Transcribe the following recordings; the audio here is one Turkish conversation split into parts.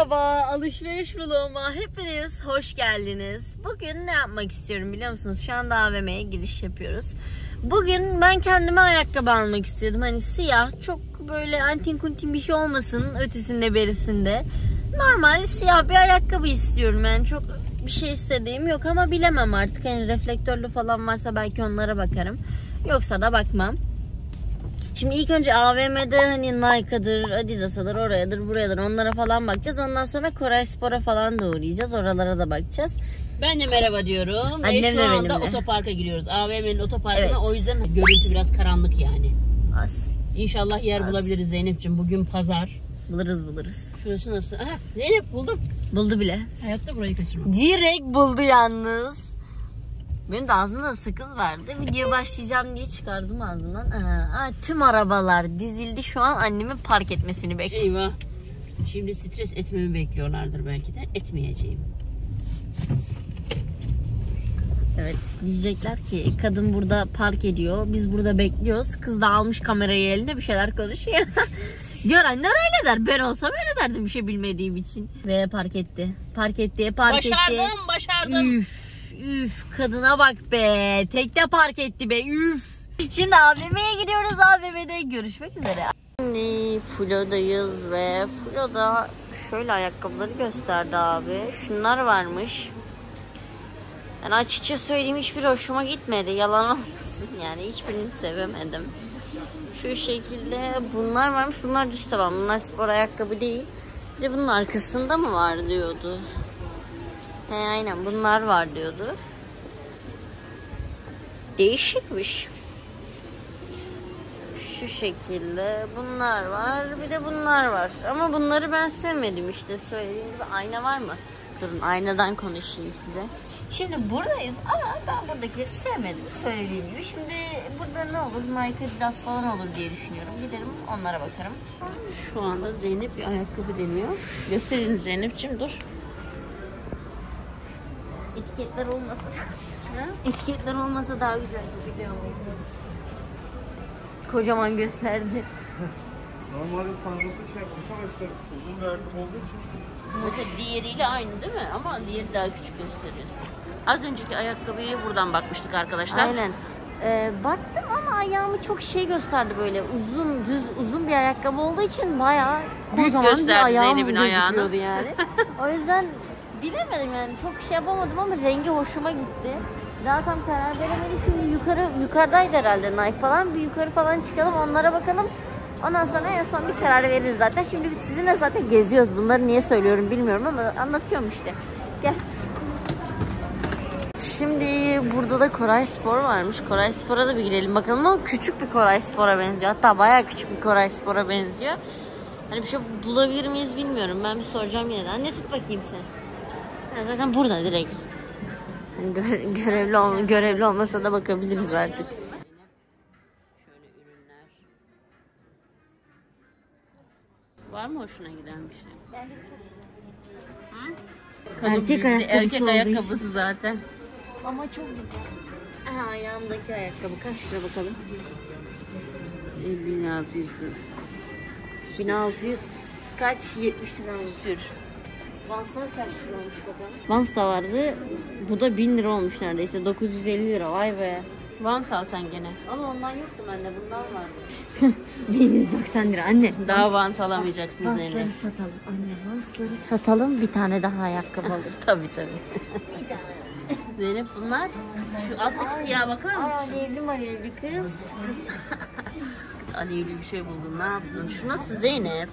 Merhaba, alışveriş vloguma hepiniz hoş geldiniz. Bugün ne yapmak istiyorum biliyor musunuz? Şu anda AVM'ye giriş yapıyoruz. Bugün ben kendime ayakkabı almak istiyordum. Hani siyah, çok böyle antin kuntin bir şey olmasın ötesinde berisinde. Normal siyah bir ayakkabı istiyorum. Yani çok bir şey istediğim yok ama bilemem artık. Hani reflektörlü falan varsa belki onlara bakarım. Yoksa da bakmam. Şimdi ilk önce AVM'de hani Nike'dır, Adidas'adır, orayadır, burayadır onlara falan bakacağız. Ondan sonra Koray Spor'a falan da uğrayacağız. Oralara da bakacağız. Ben de merhaba diyorum. Annem Şu anda benimle. otoparka giriyoruz. AVM'nin otoparkına. Evet. O yüzden görüntü biraz karanlık yani. Az. İnşallah yer bulabiliriz Zeynep'ciğim. Bugün pazar. Buluruz. Şurası nasıl? Aha, Zeynep buldum. Buldu bile. Hayatta burayı kaçırmam. Direkt buldu yalnız. Benim de ağzımda da sakız vardı. Video başlayacağım diye çıkardım ağzımdan. Tüm arabalar dizildi. Şu an annemin park etmesini bekliyor. Eyvah. Şimdi stres etmemi bekliyorlardır belki de. Etmeyeceğim. Evet, diyecekler ki kadın burada park ediyor. Biz burada bekliyoruz. Kız da almış kamerayı eline bir şeyler konuşuyor. Diyor anneler öyle der. Ben olsam öyle derdim bir şey bilmediğim için. Ve park etti. Park etti. Başardım. Üf kadına bak be. Tekte park etti be. Üf. Şimdi AVM'ye gidiyoruz. AVM'de görüşmek üzere. Şimdi Flo'dayız ve Flo'da şöyle ayakkabıları gösterdi abi. Şunlar varmış. Yani açıkça söyleyeyim hiçbir hoşuma gitmedi. Yalan olmasın. Yani hiçbirini sevemedim. Şu şekilde bunlar varmış. Bunlar düz taban. Bunlar spor ayakkabı değil. Bir de bunun arkasında mı var diyordu. He aynen bunlar var diyordu. Değişikmiş. Şu şekilde bunlar var. Bir de bunlar var. Ama bunları ben sevmedim işte. Söylediğim gibi ayna var mı? Durun aynadan konuşayım size. Şimdi buradayız ama ben buradakileri sevmedim. Söylediğim gibi. Şimdi burada ne olur? Nike Adidas falan olur diye düşünüyorum. Giderim onlara bakarım. Şu anda Zeynep bir ayakkabı deniyor. Gösterin Zeynep'ciğim dur. Etiketler olmasa etiketler olmasa daha güzel yapacağım. Kocaman gösterdi. Normalde sanrısı şey yapmış ama işte uzun bir ayakkabı olduğu için. Mesela diğeriyle aynı değil mi? Ama diğeri daha küçük gösteriyor. Az önceki ayakkabıya buradan bakmıştık arkadaşlar. Aynen. Baktım ama ayağımı çok şey gösterdi böyle uzun bir ayakkabı olduğu için bayağı kocaman gösterdi bir ayağım Zeynep'in ayağını. gözüküyordu yani. O yüzden bilemedim yani çok şey yapamadım ama rengi hoşuma gitti. Daha tam karar veremedim. Şimdi yukarıdaydı herhalde Nike falan. Bir yukarı falan çıkalım onlara bakalım. Ondan sonra en son bir karar veririz zaten. Şimdi biz sizinle zaten geziyoruz. Bunları niye söylüyorum bilmiyorum ama anlatıyorum işte. Gel. Şimdi burada da Koray Spor varmış. Koray Spor'a da bir girelim bakalım ama küçük bir Koray Spor'a benziyor. Hatta bayağı küçük bir Koray Spor'a benziyor. Hani bir şey bulabilir miyiz bilmiyorum. Ben bir soracağım yine de. Anne tut bakayım sen. Yani zaten burada direkt. Yani görevli olmasa da bakabiliriz artık. Şöyle ürünler. Var mı hoşuna giden bir şey? Erkek ayakkabısı zaten. Ama çok güzel. Ayağımdaki ayakkabı kaç lira bakalım? 1600. 1600 kaç? 70 lira olmuş. Sür. Vanslar kaç lira olmuş bakalım? Vans da vardı. Bu da 1000 lira olmuş neredeyse. 950 lira. Vay be. Vans al sen gene. Ama ondan yoktu bende. Bundan vardı. 1190 lira. Anne. Daha Vans alamayacaksın Vansları Zeynep. satalım. Anne vansları satalım. Bir tane daha ayakkabı alırız. Tabii. Bir tane. Zeynep bunlar. Şu alttaki siyah bakar mısın? Alevli kız. Alevli bir şey buldun. Ne yaptın? Şu nasıl Zeynep?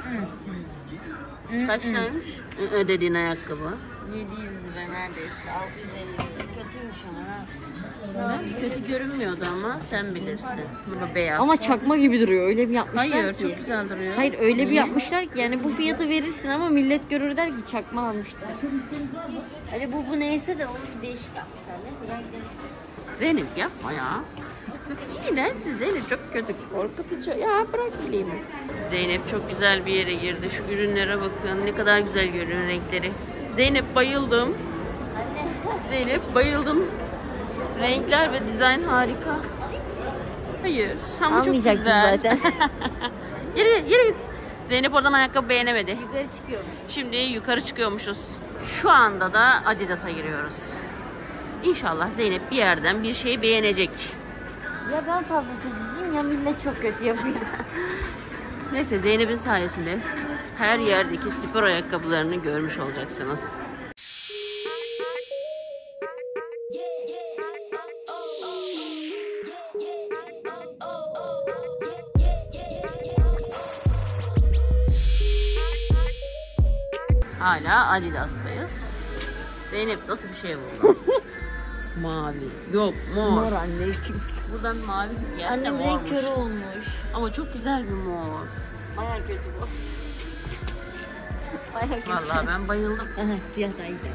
Kaç liraymış? Dediğin ayakkabı. 700 lira neredeyse. 650 lira. Kötüymüş ama ha. Kötü görünmüyordu ama sen bilirsin. Bu beyaz. Ama çakma gibi duruyor. Öyle bir yapmışlar Hayır, ki. çok güzel duruyor. Hayır öyle bir Niye? yapmışlar ki yani bu fiyatı verirsin ama millet görür der ki çakma almışlar. Hani bu neyse de onu bir değişik yapmışlar. Neyse gel gidelim. Zeynep yapma ya. İğrençsiz Zeynep, çok kötü, korkutucu. Ya bırak bileyim. Zeynep çok güzel bir yere girdi. Şu ürünlere bakın. Ne kadar güzel görünüyor renkleri. Zeynep bayıldım. Anne. Zeynep bayıldım. Renkler ve dizayn harika. Hayır. Ama çok Almayacaktım güzel. zaten. Yürü. Zeynep oradan ayakkabı beğenemedi. Yukarı çıkıyor. Şimdi yukarı çıkıyormuşuz. Şu anda da Adidas'a giriyoruz. İnşallah Zeynep bir yerden bir şey beğenecek. Ya ben fazla seçiciyim ya millet çok kötü yapıyor. Neyse Zeynep'in sayesinde her yerdeki spor ayakkabılarını görmüş olacaksınız. Hala Adidas'tayız. Zeynep nasıl bir şey buldu? Mavi. Yok mor. Mor anne. Buradan mavi gibi geldi de Annem renk mormuş. körü olmuş. Ama çok güzel bir mor. Baya kötü bu. Baya kötü. Vallahi ben bayıldım. Aha, siyah da iyi.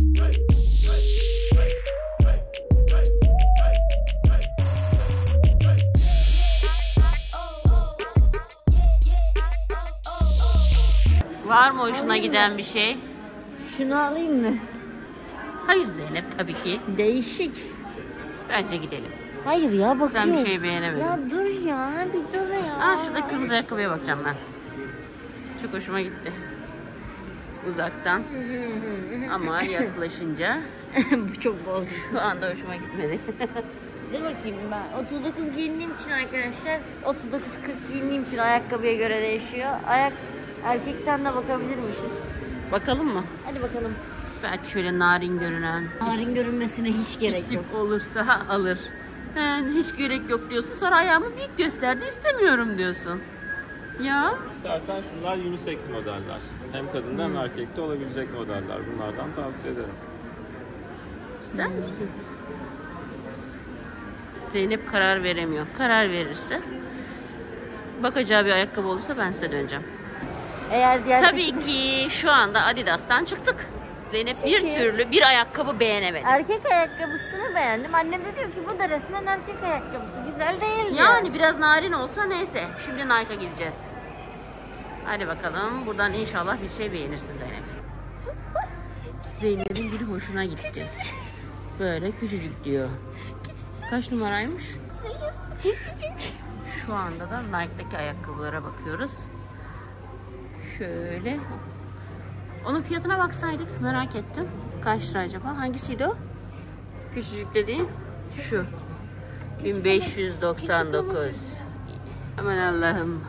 Var mı hoşuna giden bir şey? Şunu alayım mı? Hayır Zeynep tabii ki. Değişik. Bence gidelim. Hayır ya bakıyoruz. Sen bir şey beğenemedin. Ya dur ya bir dur ya. Aa şurada kırmızı ayakkabıya bakacağım ben. Çok hoşuma gitti. Uzaktan. Ama yaklaşınca Bu çok bozdu. şu anda hoşuma gitmedi. Dur bakayım ben 39 giyindiğim için arkadaşlar 39-40 giyindiğim için ayakkabıya göre değişiyor. Erkekten de bakabilirmişiz. Bakalım mı? Hadi bakalım. Belki şöyle narin görünen Narin görünmesine hiç gerek yok. tip olursa alır. Hiç gerek yok diyorsun. Sonra ayağımı büyük gösterdi istemiyorum diyorsun. Ya. İstersen şunlar unisex modeller. Hem kadında hem erkekte olabilecek modeller. Bunlardan tavsiye ederim. İster misin? Zeynep karar veremiyor. Karar verirse bakacağı bir ayakkabı olursa ben size döneceğim. Eğer diğer Tabii ki şu anda Adidas'tan çıktık. Zeynep bir türlü bir ayakkabı beğenemedi. erkek ayakkabısını beğendim. Annem de diyor ki bu da resmen erkek ayakkabısı. Güzel değil Yani biraz narin olsa neyse. Şimdi Nike'a gideceğiz. Hadi bakalım. Buradan inşallah bir şey beğenirsin Zeynep. Zeynep'in biri hoşuna gitti. Böyle küçücük diyor. Kaç numaraymış? Şu anda da Nike'daki ayakkabılara bakıyoruz. Şöyle. Onun fiyatına baksaydık merak ettim. Kaç lira acaba? Hangisiydi o? Küçücük dediğin şu. 1599. Aman Allah'ım.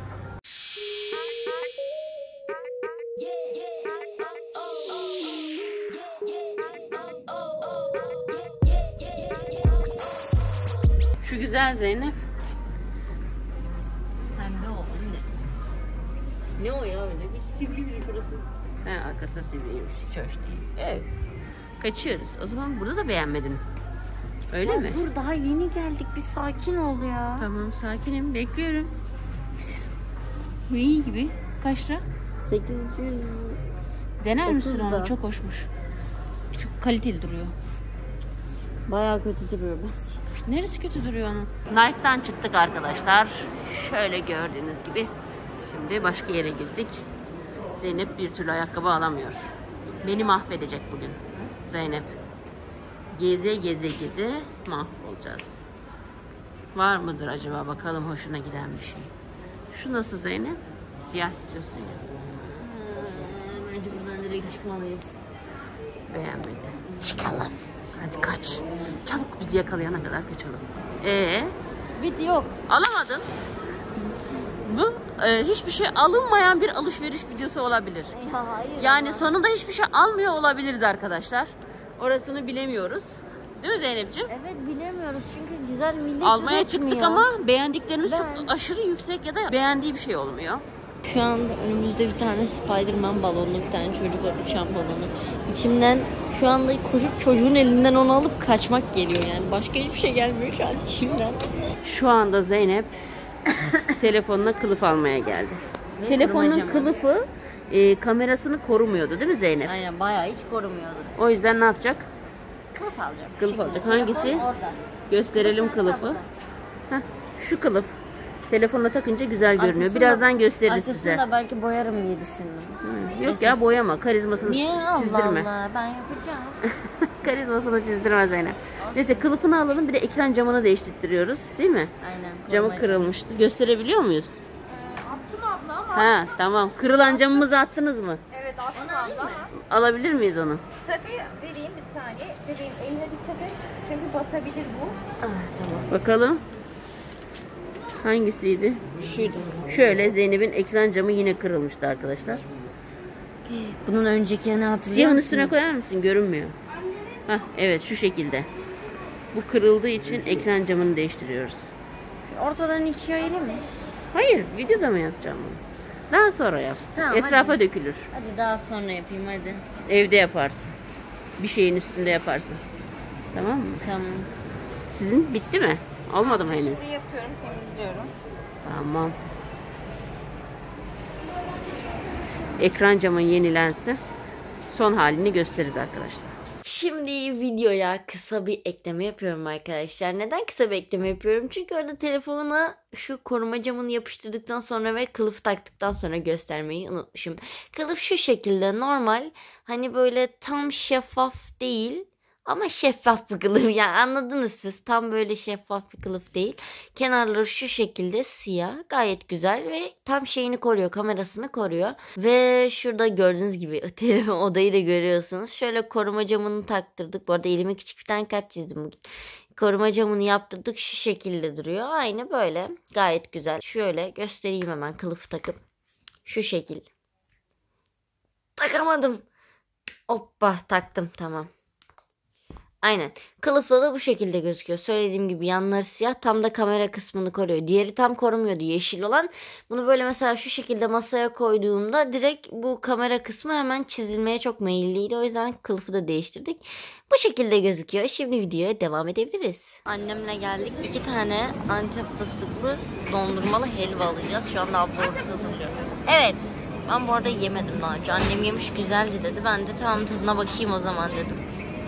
Şu güzel Zeynep. Ne o anne? Ne o ya öyle bir sivri bir burası. He, arkası sivriymiş. Hiç hoş değil. Evet. Kaçıyoruz. O zaman burada da beğenmedin. Öyle Ya mi? dur daha yeni geldik bir sakin ol ya. Tamam sakinim. Bekliyorum. İyi gibi. Kaç lira? 800 Dener misin 30 da. onu? Çok hoşmuş. Çok kaliteli duruyor. bayağı kötü duruyor bence. Neresi kötü duruyor onun? Nike'dan çıktık arkadaşlar. Şöyle gördüğünüz gibi. Şimdi başka yere girdik. Zeynep bir türlü ayakkabı alamıyor. Beni mahvedecek bugün Zeynep. Geze geze geze mahvolacağız. Var mıdır acaba bakalım hoşuna giden bir şey. Şu nasıl Zeynep? Siyah istiyorsun ya. Bence buradan direkt çıkmalıyız. Beğenmedi. Çıkalım. Hadi kaç. Çabuk bizi yakalayana kadar kaçalım. Bit yok. Alamadın. Bu hiçbir şey alınmayan bir alışveriş videosu olabilir. Ya hayır. Yani sonunda hiçbir şey almıyor olabiliriz arkadaşlar. Orasını bilemiyoruz. Değil mi Zeynepciğim? Evet bilemiyoruz çünkü güzel millet Almaya üretmiyor. çıktık ama beğendiklerimiz çok Ben- aşırı yüksek ya da beğendiği bir şey olmuyor. Şu anda önümüzde bir tane Spider-Man balonlu bir tane çocuk var uçan balonu. İçimden şu anda koşup çocuğun elinden onu alıp kaçmak geliyor yani. Başka hiçbir şey gelmiyor şu an içimden. Şu anda Zeynep telefonuna kılıf almaya geldi. Telefonun korumacı mı? kılıfı kamerasını korumuyordu değil mi Zeynep? Aynen bayağı hiç korumuyordu. O yüzden ne yapacak? Kılıf alacağım. Kılıf alacak. Hangisi? Orada. Gösterelim kılıfı. Heh, şu kılıf. Telefona takınca güzel görünüyor. Arkasını- Birazdan gösteririz arkasını size. da belki boyarım diye düşündüm. Yok ya boyama. Karizmasını Niye çizdirme. Allah Allah ben yapacağım. Karizmasını çizdirme Zeynep. Neyse kılıfını alalım. Bir de ekran camını değiştiriyoruz. Değil mi? Aynen. Camı korumacı. kırılmıştı. Gösterebiliyor muyuz? Attım abla ama Ha tamam. Kırılan camımızı attınız mı? Evet, aslında. Alabilir miyiz onu? Tabii, vereyim bir saniye. Bebeğim eline dikkat et. Çünkü batabilir bu. Tamam. Bakalım. Hangisiydi? Şuydu. Şöyle Zeynep'in ekran camı yine kırılmıştı arkadaşlar. Bunun öncekini hatırlıyor Siyahın musunuz? üstüne koyar mısın? Görünmüyor. Hah evet şu şekilde. Bu kırıldığı için ekran camını değiştiriyoruz. Ortadan ikiye ayırayım mı? Hayır, videoda mı yapacağım bunu? Daha sonra yap. Tamam, Etrafa dökülür. Hadi daha sonra yapayım hadi. Evde yaparsın. Bir şeyin üstünde yaparsın. Tamam mı? Tamam. Sizin bitti mi? Olmadı mı henüz? Şimdi yapıyorum, temizliyorum. Tamam. Ekran camın yenilensin. Son halini gösteririz arkadaşlar. Şimdi videoya kısa bir ekleme yapıyorum arkadaşlar. Neden kısa bir ekleme yapıyorum? Çünkü orada telefona şu koruma camını yapıştırdıktan sonra ve kılıf taktıktan sonra göstermeyi unutmuşum. Kılıf şu şekilde normal, hani böyle tam şeffaf değil ama şeffaf bir kılıf. Yani anladınız siz, tam böyle şeffaf bir kılıf değil. Kenarları şu şekilde siyah, gayet güzel ve tam şeyini koruyor, kamerasını koruyor. Ve şurada gördüğünüz gibi telefon odayı da görüyorsunuz. Şöyle koruma camını taktırdık. Bu arada elime küçük bir tane kalp çizdim bugün. Koruma camını yaptırdık, şu şekilde duruyor. Aynı böyle, gayet güzel. Şöyle göstereyim hemen kılıf takıp. Şu şekil. Takamadım. Hoppa, taktım, tamam. Aynen. Kılıfla da bu şekilde gözüküyor. Söylediğim gibi yanları siyah, tam da kamera kısmını koruyor. Diğeri tam korumuyordu, yeşil olan. Bunu böyle mesela şu şekilde masaya koyduğumda direkt bu kamera kısmı hemen çizilmeye çok meyilliydi. O yüzden kılıfı da değiştirdik. Bu şekilde gözüküyor. Şimdi videoya devam edebiliriz. Annemle geldik. 2 tane Antep fıstıklı dondurmalı helva alacağız. Şu anda abla orta hazırlıyor. Evet. Ben bu arada yemedim daha önce. Annem yemiş, güzeldi dedi. Ben de tamam tadına bakayım o zaman dedim.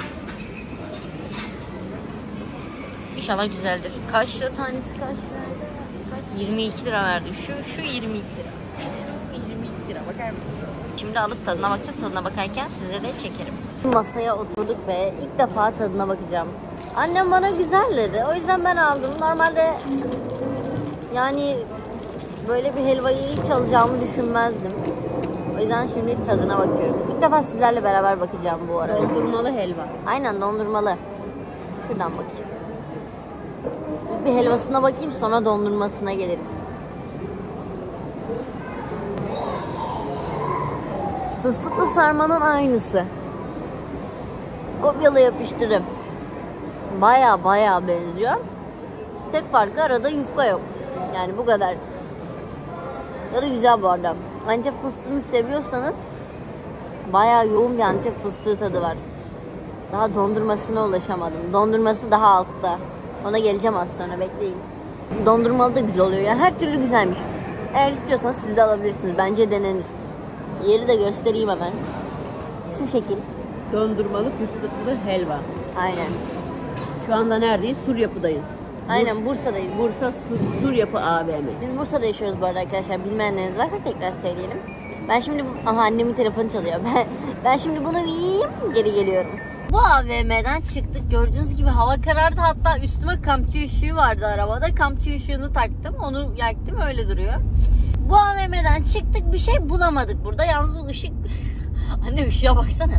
İnşallah güzeldir. Kaç lira tanesi, kaç liraydı? 22 lira verdi. Şu 22 lira. 22 lira, bakar mısınız? Şimdi alıp tadına bakacağız. Tadına bakarken size de çekerim. Masaya oturduk ve ilk defa tadına bakacağım. Annem bana güzel dedi. O yüzden ben aldım. Normalde yani böyle bir helvayı hiç alacağımı düşünmezdim. O yüzden şimdi tadına bakıyorum. İlk defa sizlerle beraber bakacağım bu arada. Dondurmalı helva. Aynen, dondurmalı. Şuradan bakayım. İlk bir helvasına bakayım, sonra dondurmasına geliriz. Fıstıklı sarmanın aynısı. Kopyala yapıştırım. Baya benziyor. Tek farkı arada yufka yok. Yani bu kadar. Ya da güzel bu arada. Antep fıstığını seviyorsanız baya yoğun bir Antep fıstığı tadı var. Daha dondurmasına ulaşamadım. Dondurması daha altta. Ona geleceğim az sonra, bekleyin. Dondurmalı da güzel oluyor. Yani her türlü güzelmiş. Eğer istiyorsanız siz de alabilirsiniz. Bence denenir. Yeri de göstereyim hemen. Şu şekil. Dondurmalı fıstıklı helva. Aynen. Şu anda neredeyiz? Suryapı'dayız. Aynen, Bursa'dayım. Bursa Suryapı AVM. Biz Bursa'da yaşıyoruz bu arada arkadaşlar. Bilmeyenleriniz varsa tekrar söyleyelim. Ben şimdi... Aha, annemin telefonu çalıyor. Ben şimdi bunu yiyeyim, geri geliyorum. Bu AVM'den çıktık. Gördüğünüz gibi hava karardı. Hatta üstüme kampçı ışığı vardı arabada. Kampçı ışığını taktım. Onu yaktım, öyle duruyor. Bu AVM'den çıktık, bir şey bulamadık burada. Yalnız o ışık... Anne ışığa baksana.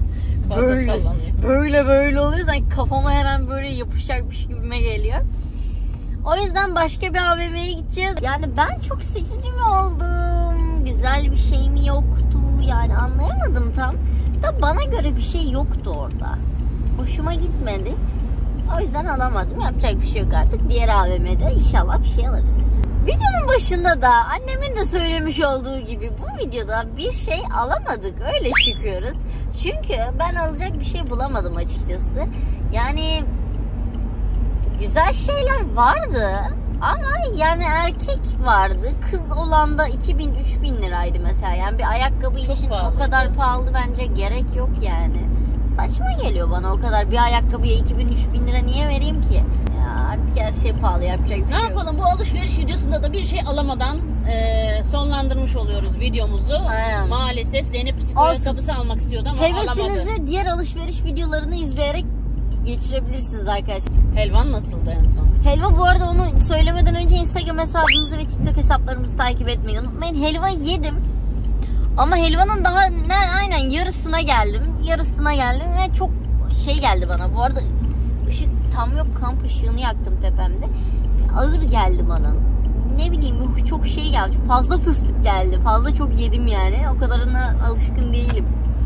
Böyle oluyor. Sanki kafama her an böyle yapışacakmış gibime geliyor. O yüzden başka bir AVM'ye gideceğiz. Yani ben çok seçici mi oldum? Güzel bir şey mi yoktu? Yani anlayamadım tam. Da bana göre bir şey yoktu orada. Hoşuma gitmedi. O yüzden alamadım. Yapacak bir şey yok artık. Diğer AVM'de inşallah bir şey alırız. Videonun başında da annemin de söylemiş olduğu gibi bu videoda bir şey alamadık. Öyle çıkıyoruz. Çünkü ben alacak bir şey bulamadım açıkçası. Yani güzel şeyler vardı ama yani erkek vardı. Kız olan da 2000-3000 liraydı mesela. Yani bir ayakkabı çok için pahalı. o kadar pahalı bence gerek yok yani. Saçma geliyor bana o kadar. Bir ayakkabıya 2000-3000 lira niye vereyim ki? Ya artık her şey pahalı, yapacak bir Ne şey yok. yapalım, bu alışveriş videosunda da bir şey alamadan sonlandırmış oluyoruz videomuzu. Aynen. Maalesef Zeynep spor Olsun. ayakkabısı almak istiyordu ama alamadı. Hevesinizi diğer alışveriş videolarını izleyerek geçirebilirsiniz arkadaşlar. Helvan nasıldı en son? Helva, bu arada onu söylemeden önce Instagram hesabımızı ve TikTok hesaplarımızı takip etmeyi unutmayın. Helva yedim. Ama helvanın daha aynen yarısına geldim. Ve çok şey geldi bana. Bu arada ışık tam yok. Kamp ışığını yaktım tepemde. Ağır geldi bana. Ne bileyim, çok şey geldi. Fazla fıstık geldi. Fazla çok yedim yani. O kadarına alışkın değilim.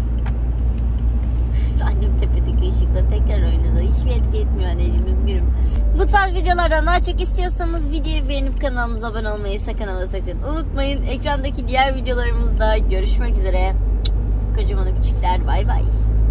Annem tepedeki ışıkla tekrar oynadı. Hiçbir etki etmiyor anneciğim, üzgünüm. Bu tarz videolardan daha çok istiyorsanız videoyu beğenip kanalımıza abone olmayı sakın ama sakın unutmayın. Ekrandaki diğer videolarımızda görüşmek üzere. Kocaman öpücükler. Bay bay.